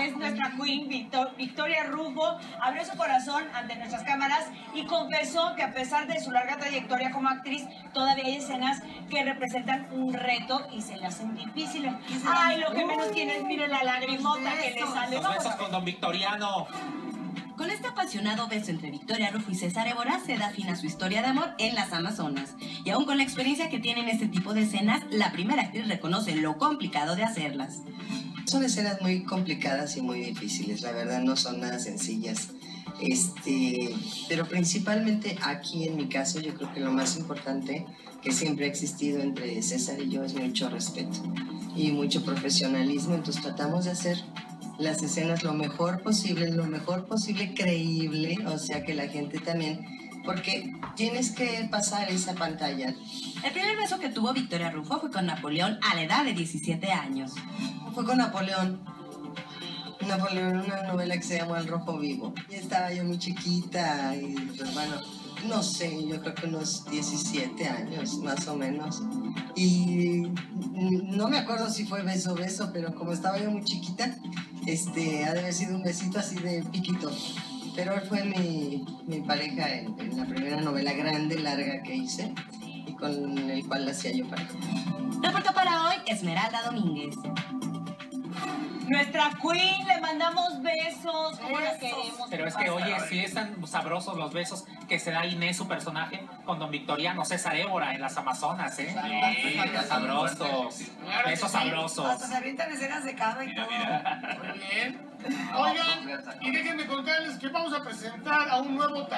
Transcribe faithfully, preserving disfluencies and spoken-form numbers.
es nuestra queen, Victor, Victoria Rufo, abrió su corazón ante nuestras cámaras y confesó que a pesar de su larga trayectoria como actriz, todavía hay escenas que representan un reto y se le hacen difíciles. Ay, lo que menos tiene es, mire la lagrimota que le sale. Los besos con don Victoriano. Con este apasionado beso entre Victoria Rufo y César Évora se da fin a su historia de amor en las Amazonas. Y aún con la experiencia que tienen este tipo de escenas, la primera actriz reconoce lo complicado de hacerlas. Son escenas muy complicadas y muy difíciles, la verdad no son nada sencillas. Este, pero principalmente aquí en mi caso yo creo que lo más importante que siempre ha existido entre César y yo es mucho respeto y mucho profesionalismo, entonces tratamos de hacer las escenas lo mejor posible, lo mejor posible creíble, o sea que la gente también, porque tienes que pasar esa pantalla. El primer beso que tuvo Victoria Rufo fue con Napoleón a la edad de diecisiete años. Fue con Napoleón. Napoleón, una novela que se llama El Rojo Vivo. Y estaba yo muy chiquita y pues bueno, no sé, yo creo que unos diecisiete años más o menos. Y no me acuerdo si fue beso beso, pero como estaba yo muy chiquita, este, ha de haber sido un besito así de piquito. Pero él fue mi, mi pareja en, en la primera novela grande, larga que hice y con el cual la hacía yo pareja. Reportó para hoy Esmeralda Domínguez. Nuestra queen, le mandamos besos, como la queremos. Pero es que, oye, sí están sabrosos los besos que se da Inés, su personaje, con don Victoriano, César Évora, en las Amazonas, ¿eh? Sí, sabrosos. Besos sabrosos. Hasta se avientan escenas de cama y todo. Muy bien. Oigan, y déjenme contarles que vamos a presentar a un nuevo